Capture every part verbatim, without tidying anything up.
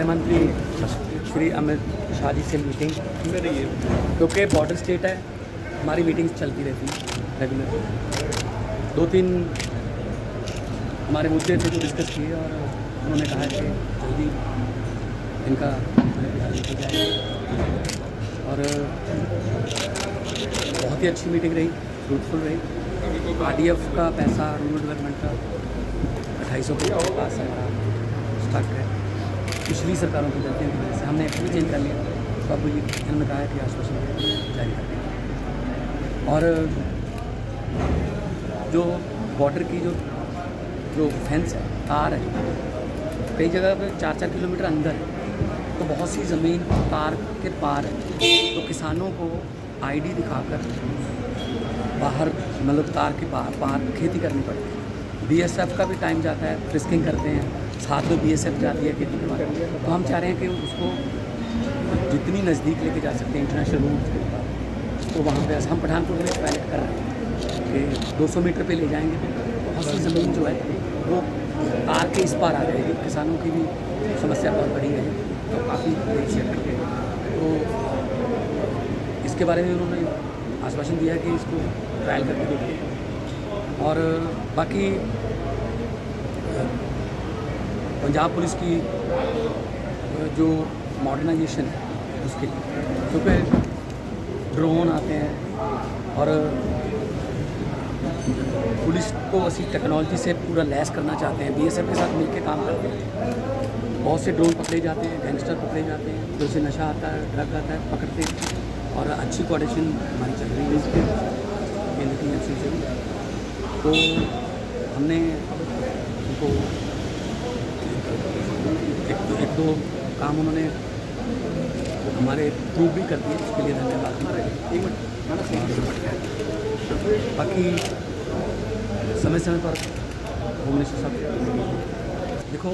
गृह मंत्री श्री अमित शाह जी से मीटिंग, क्योंकि बॉर्डर स्टेट है, हमारी मीटिंग्स चलती रहती हैं रेगुलर। दो तीन हमारे मुद्दे थे जो डिस्कस किए और उन्होंने कहा कि जल्दी इनका लिखा जाए और बहुत ही अच्छी मीटिंग रही, फ्रूटफुल रही। आरडीएफ का पैसा रूरल डेवलपमेंट का अट्ठाईस सौ के पास हमारा स्टॉक है। पिछली सरकारों की गलतियों की वजह से हमने एक्चुअली चेंज कर लिया, तो अब इन्होंने कहा है कि आश्वासन जारी कर देंगे। और जो बॉर्डर की जो जो फेंस है, तार है, कई जगह पे चार चार किलोमीटर अंदर है, तो बहुत सी ज़मीन तार के पार है, तो किसानों को आईडी दिखाकर बाहर मतलब तार के पार पार खेती करनी पड़ती है। बीएसएफ का भी टाइम जाता है, फ्रिस्किंग करते हैं, साथ में बीएसएफ जाती है खेती करवा। तो हम चाह रहे हैं कि उसको जितनी नज़दीक लेके जा सकते हैं इंटरनेशनल रूट, तो वहाँ पे हम पठानकोट में पायलट कर रहे हैं कि दो सौ मीटर पे ले जाएंगे, तो बहुत सी ज़मीन जो है वो तार के इस पार आ जाएगी। किसानों की भी समस्या बहुत बड़ी है, तो काफ़ी देर से करके, तो इसके बारे में उन्होंने आश्वासन दिया कि इसको ट्रायल करके देखते हैं। और बाकी पंजाब पुलिस की जो मॉडर्नाइजेशन है उसके लिए, क्योंकि ड्रोन आते हैं और पुलिस को ऐसी टेक्नोलॉजी से पूरा लैस करना चाहते हैं, बीएसएफ के साथ मिलकर काम करते हैं। बहुत से ड्रोन पकड़े जाते हैं, गैंगस्टर पकड़े जाते हैं, तो उससे नशा आता है, ड्रग आता है, पकड़ते हैं। और अच्छी कोऑर्डिनेशन हमारी चल रही है इस पर केंद्र की एजेंसी से भी। तो हमने उनको एक दो, एक दो काम उन्होंने हमारे प्रूव भी कर दिए, उसके लिए धन्यवाद हमारे। बाकी समय समय पर होम मिनिस्टर साहब देखो,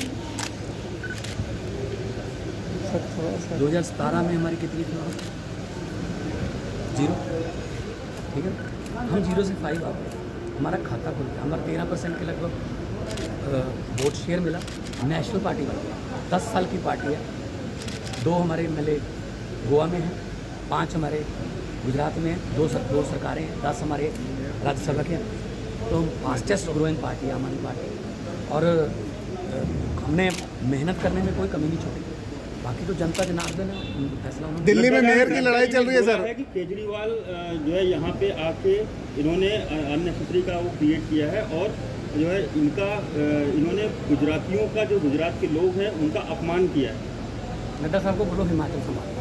दो हज़ार सतारह में हमारी कितनी थी? जीरो, ठीक है। हम जीरो से फाइव आ गए, हमारा खाता खुल गया, हमारा तेरह परसेंट के लगभग वोट शेयर मिला, नेशनल पार्टी बन गई। दस साल की पार्टी है, दो हमारे एम एल ए गोवा में हैं, पाँच हमारे गुजरात में हैं, दो सर, दो सरकारें हैं, दस हमारे राज्यसभा के हैं। तो हम फास्टेस्ट ग्रोइंग पार्टी है हमारी पार्टी, और हमने मेहनत करने में कोई कमी नहीं छोड़ी। बाकी तो जनता जनार्दन है, फैसला होना। दिल्ली में मेयर की लड़ाई चल रही है सर, है कि केजरीवाल जो है यहाँ पे आके इन्होंने अननेसेसरी का वो क्रिएट किया है, और जो है इनका इन्होंने गुजरातियों का, जो गुजरात के लोग हैं उनका अपमान किया है। नड्डा साहब को बोलो हिमाचल संभाल।